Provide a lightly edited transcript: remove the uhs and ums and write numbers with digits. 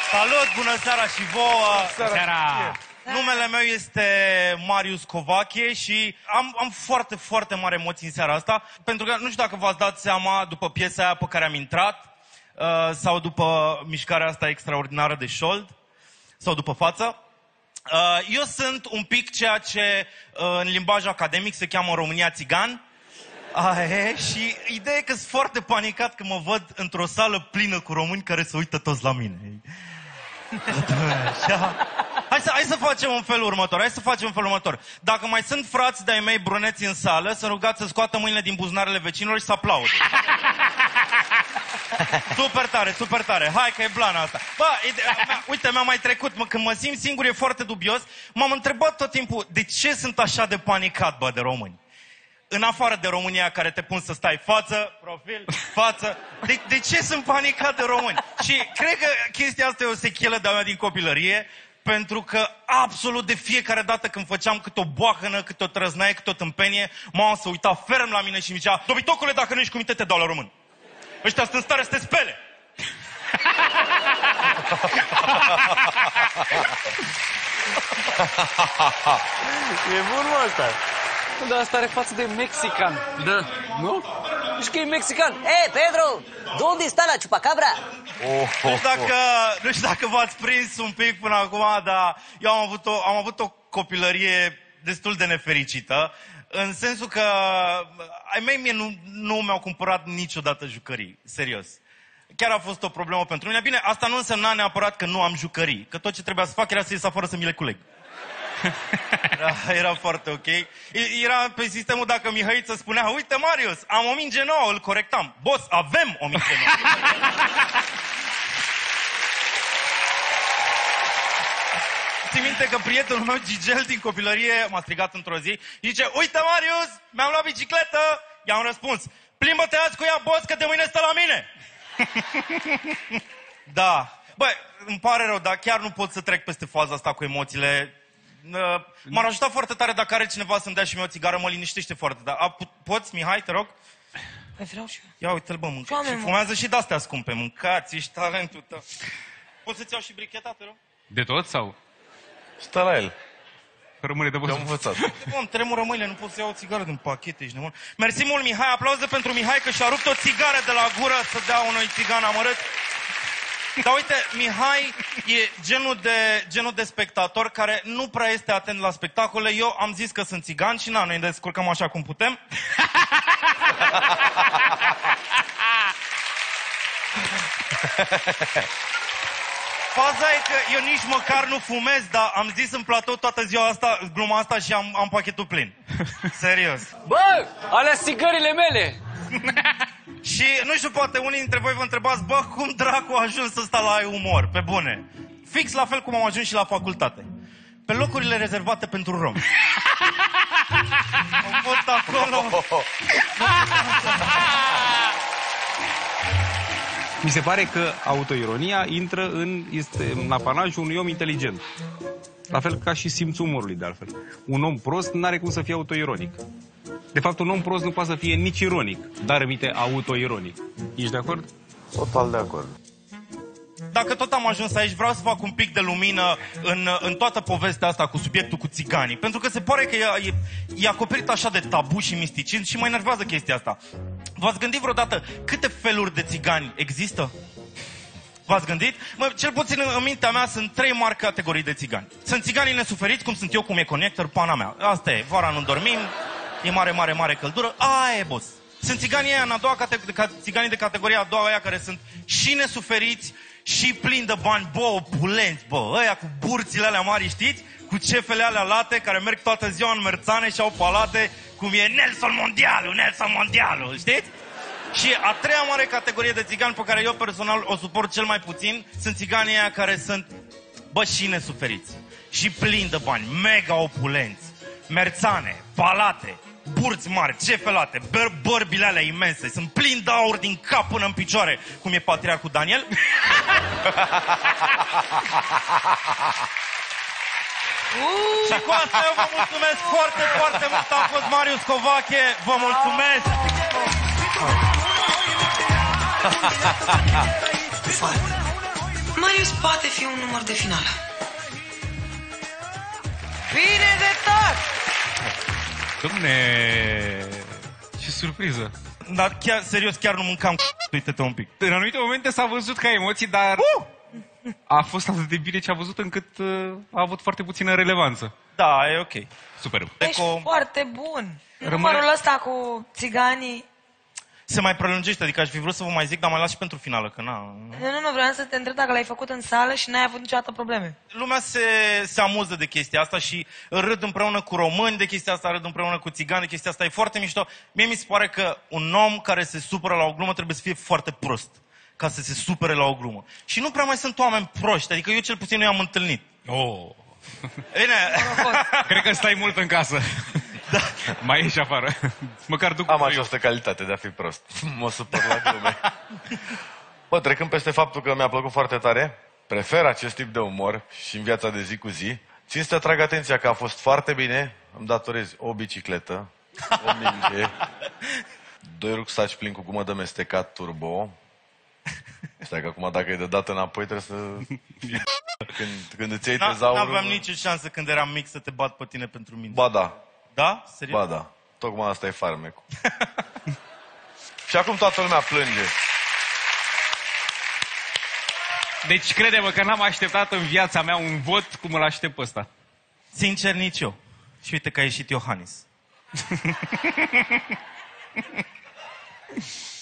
Salut, bună seara și vouă! Bună seara! Numele meu este Marius Covache și am foarte, foarte mare emoții în seara asta, pentru că nu știu dacă v-ați dat seama după piesa aia pe care am intrat, sau după mișcarea asta extraordinară de șold, sau după față. Eu sunt un pic ceea ce în limbaj academic se cheamă România țigan. Și ideea e că sunt foarte panicat că mă văd într-o sală plină cu români care se uită toți la mine. Hai să facem un fel următor. Dacă mai sunt frați de-ai mei bruneți în sală, să rugați să scoată mâinile din buzunarele vecinilor și să aplaude. Super tare. Hai că e blana asta. Uite, mi-a mai trecut. Când mă simt singur e foarte dubios. M-am întrebat tot timpul de ce sunt așa de panicat, de români. În afară de România care te pun să stai față, profil, față. De ce sunt panicat de români? Și cred că chestia asta e o sechelă de-a mea din copilărie, pentru că absolut de fiecare dată când făceam cât o boahănă, cât o trăznaie, cât o tâmpenie, mama se uita ferm la mine și mi zicea: Dobitocule, dacă nu ești cu minte, te dau la român. Ăștia sunt în stare să te spele. E bun, mă, asta. Nu, dar asta are față de mexican. Da. Nu? Știi că e mexican. Pedro, unde está la chupacabra? Nu știu dacă v-ați prins un pic până acum, dar eu am avut o copilărie destul de nefericită, în sensul că ai mei mie nu mi-au cumpărat niciodată jucării, serios. Chiar a fost o problemă pentru mine. Bine, asta nu însemna neapărat că nu am jucării, că tot ce trebuia să fac era să ies afară să mi le culeg. Era foarte ok. Era pe sistemul, dacă Mihăiță spunea: uite, Marius, am o minge nouă, îl corectam. Boss, avem o minge nouă. Țin minte că prietenul meu, Gigel, din copilărie, m-a strigat într-o zi și zice: uite, Marius, mi-am luat bicicletă. I-am răspuns: plimbă-te azi cu ea, boss, că de mâine stă la mine. Da. Băi, îmi pare rău, dar chiar nu pot să trec peste faza asta cu emoțiile. M-ar ajuta foarte tare dacă are cineva să-mi dea și mie o țigară, mă liniștește foarte tare. Poți, Mihai, te rog? Păi vreau și eu. Ia uite-l, bă, mâncați. Și fumează și de-astea scumpe. Mâncați, ești talentul tău. Poți să-ți iau și bricheta, te rog? De tot sau? Stă la el. Rămâne de Te-am învățat. Bă, îmi tremură mâinile, nu pot să iau o țigară din pachete, ești nebun. Mersi mult, Mihai, aplauze pentru Mihai că și-a rupt o țigară de la gură să dea unui țigan amărât. Dar uite, Mihai e genul de spectator care nu prea este atent la spectacole. Eu am zis că sunt țigan și noi ne descurcăm așa cum putem. Faza e că eu nici măcar nu fumez, dar am zis în platou toată ziua asta, gluma asta, și am pachetul plin. Serios. Bă, alea țigările mele! Și nu știu, poate unii dintre voi vă întrebați: bă, cum dracu a ajuns ăsta la umor, pe bune? Fix la fel cum am ajuns și la facultate. Pe locurile rezervate pentru romi. Am fost acolo. Mi se pare că autoironia este în apanajul unui om inteligent. La fel ca și simțul umorului, de altfel. Un om prost n-are cum să fie autoironic. De fapt, un om prost nu poate să fie nici ironic, dar emite autoironic. Ești de acord? Total de acord. Dacă tot am ajuns aici, vreau să fac un pic de lumină în toată povestea asta cu subiectul cu țiganii. Pentru că se pare că e acoperit așa de tabu și misticism și mă enervează chestia asta. V-ați gândit vreodată câte feluri de țigani există? V-ați gândit? Cel puțin în mintea mea sunt 3 mari categorii de țigani. Sunt țiganii nesuferiți, cum sunt eu, cum e Connector, pana mea. Asta e, vara nu dormim, e mare căldură, aia e, boss. Sunt țiganii aia în a doua țiganii de categoria a doua, aia care sunt și nesuferiți și plini de bani, bă, opulenți, bă, ăia cu burțile alea mari, știți? Cu cefele alea late, care merg toată ziua în merțane și au palate, cum e Nelson Mondialu, știți? Și a treia mare categorie de țigani pe care eu personal o suport cel mai puțin sunt țiganii aia care sunt, bă, și nesuferiți, și plini de bani, mega opulenți, merțane, palate, burți mari, cefelate, bărbile alea imense, sunt plini de aur din cap până în picioare, cum e patriarhul Daniel. Și cu asta eu vă mulțumesc foarte, foarte mult. Am fost Marius Covache, vă mulțumesc. Marius poate fi un număr de finală. Bine de tot! Dom'le, ce surpriză. Dar chiar, serios, chiar nu mâncam uite-te un pic. În anumite momente s-a văzut ca emoții, dar a fost atât de bine ce a văzut încât a avut foarte puțină relevanță. Da, e ok. Superb. Ești Deco foarte bun. Numărul ăsta cu țiganii... se mai prelungește, adică aș fi vrut să vă mai zic, dar mai las și pentru finală, că na. Nu, vreau să te întreb dacă l-ai făcut în sală și n-ai avut niciodată probleme. Lumea se amuză de chestia asta și râd împreună cu români de chestia asta, râd împreună cu țigani de chestia asta, e foarte mișto. Mie mi se pare că un om care se supără la o glumă trebuie să fie foarte prost ca să se supere la o glumă. Și nu prea mai sunt oameni proști, adică eu cel puțin nu i-am întâlnit. Oh. Bine, Cred că stai mult în casă. Da. Mai ieși afară. Măcar duc Am eu. această calitate de a fi prost. Mă supăr la glume. Bă, trecând peste faptul că mi-a plăcut foarte tare, prefer acest tip de umor și în viața de zi cu zi. Țin să te atrag atenția că a fost foarte bine. Îmi datorezi o bicicletă, o minge, 2 rucsaci plini cu gumă de mestecat turbo. Stai că acum dacă e de dat înapoi trebuie să... Când îți iei tezaurul... n-aveam nicio șansă când eram mic să te bat pe tine pentru mine. Ba da, Da? Serios? ba da. Tocmai asta e farmecul. Și acum toată lumea plânge. Deci crede-mă că n-am așteptat în viața mea un vot cum îl aștept pe ăsta. Sincer, nici eu. Și uite că a ieșit Iohannis.